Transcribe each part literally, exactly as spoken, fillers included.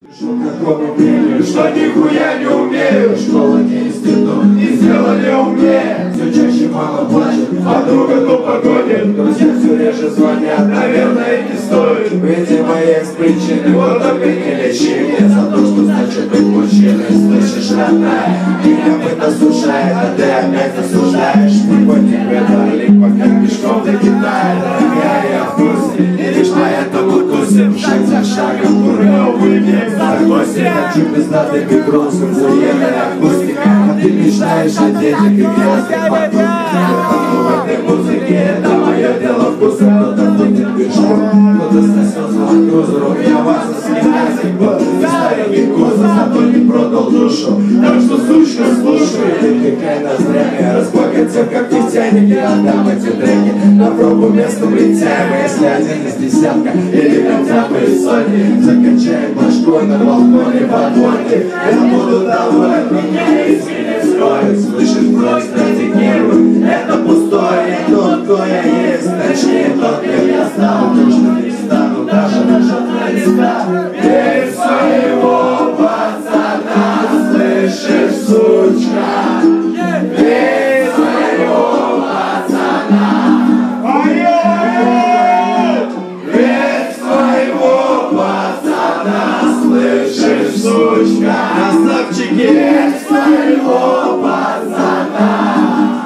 Пришел к такому мнению, что нихуя не умею. Школа не институт, не сделали умнее. Все чаще мама плачет, подруга тупо гонит. Друзья все реже звонят, наверное, не стоит. Видимо, есть причины, вот только не лечи мне за то, что значит быть мужчиной. Слышишь, родная, меня быт осуждает, а ты опять осуждаешь. Не по тебе, дарлик, пока пешком до Китая. Дорогая, я в курсе, и лишь поэтому тусим шаг за шагом. Ура, увидим. Согласен, хочу пиздатый бигросом, заедая акустика. А ты мечтаешь о детях и грязных подгузниках. В этой музыке это мое дело вкуса. Кто-то будет пешком, кто-то сносился на крузеру. Я вас осмеялся, год не старенький кузов, зато не продал душу. Так что, сучка, слушай, ты втыкай ноздрями. Разбогатев, как нефтяники, отдам эти треки на пробу местным летяем. Если один из десятка или хотя бы из сотни, закачаем башкой на балконе подводки. Я буду доволен, меня из меня скроет. Слышишь, просто эти нервы, это пустое. И тот, кто я есть, точнее тот, кем я стал, точно не стану даже на журналиста. Верь в своего пацана, слышишь, сучка. Верь в своего пацана. Верь в своего пацана, слышишь, сучка. Красавчики, верь в своего пацана.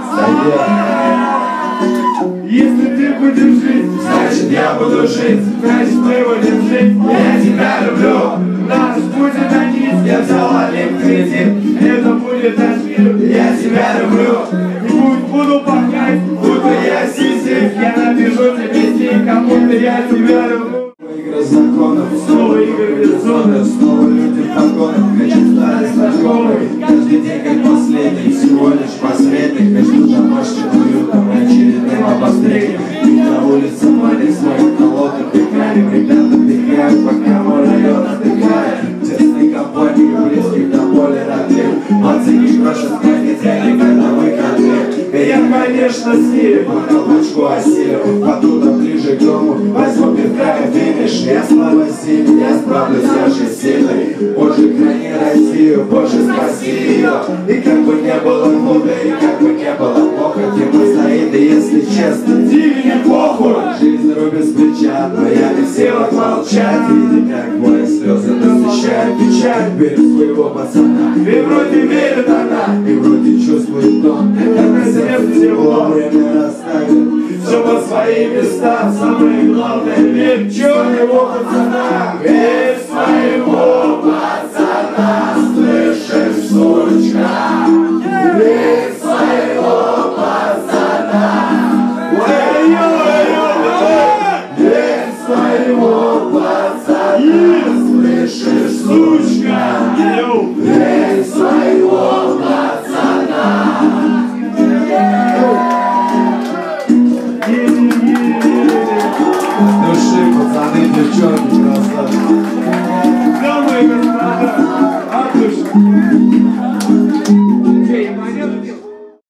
Если ты будешь жить, значит я буду жить. Значит мы будем жить, я тебя люблю. Наш будет один, я взял Олег кредит. Это будет наш мир, я тебя люблю. И будь, буду пахать, будто я сисик. Я напишу тебе стих, как будто я тебя люблю. Игры законов, снова игры без зоны. Снова люди в погонах, кричат старый знакомый. Каждый день как последний, всего лишь посредник. Между домашним уютом и очередным обострением. И на улице манит своим холодным дыханием. Ребята дыхают, пока мой район отдыхает. Тесной компании, близких до боли родных. Пацаны крошат кондиционер на выходных. И я, конечно, с ними по колбачку осилю. Оттуда ближе к дому возьму пивка и финиш. Я слава сильный, я справлюсь с вашей силой. Боже, храни Россию, Боже, спаси ее. И как бы не было худо, и как бы не было плохо, тем и стоит, и если честно, тебе не похуй. Жизнь рубит с плеча, но я не в силах молчать. Видя, как мои слезы насыщают печаль. Верю своего пацана, и вроде верит она, и вроде чувствует он. Это на сердце тепло, время расставит все по своим местам. Самое главное, верь в своего пацана. Верь в своего пацана, слышишь, сучка. Верь в своего пацана. Верь в своего пацана, слышишь, сучка. Верь в своего пацана. Души, пацаны, девчонки, красавцы.